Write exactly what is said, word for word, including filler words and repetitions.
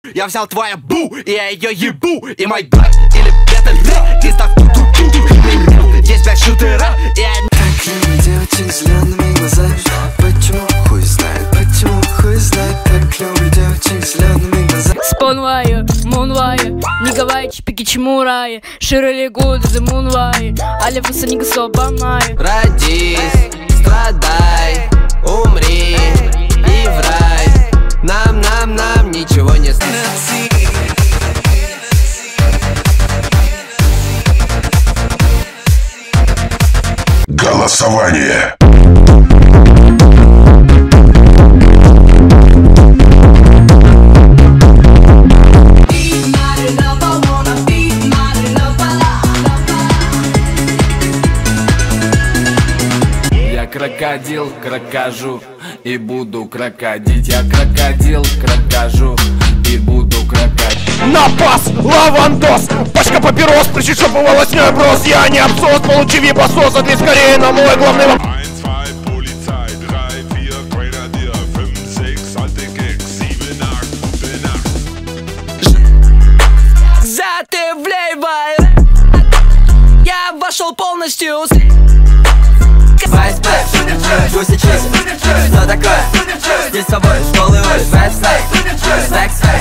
Я взял твою бу, и я ее ебу. И мой брат, или это рэп, и став ту-ту-ту-ту. Здесь блядь шутера, и они... Так любят девочек с зелеными глазами. Почему? Хуй знает, почему? Хуй знает. Так любят девочек с зелеными глазами. Спонвайер, мунвайер, Нигавайчи, Пикичимурай, Широли Гуд, The Moonwire, Алифаса Нигасо Бамай. Родись, страдай, умри и в рай. Нам, нам, нам ничего не снится. Голосование. Я крокодил, крокожу и буду крокодить. Я крокодил, крокожу и буду крокодить. Напас, лавандос, пачка папирос, прищит шопу волоснёй брос. Я не абсос, получи вибасос, ответь скорее на мой главный вопрос. Затывляй, я вошел полностью. Вайспэк, Джуси Чиз, что такое? Здесь с тобой школы улиц. Вайспэк, Секс,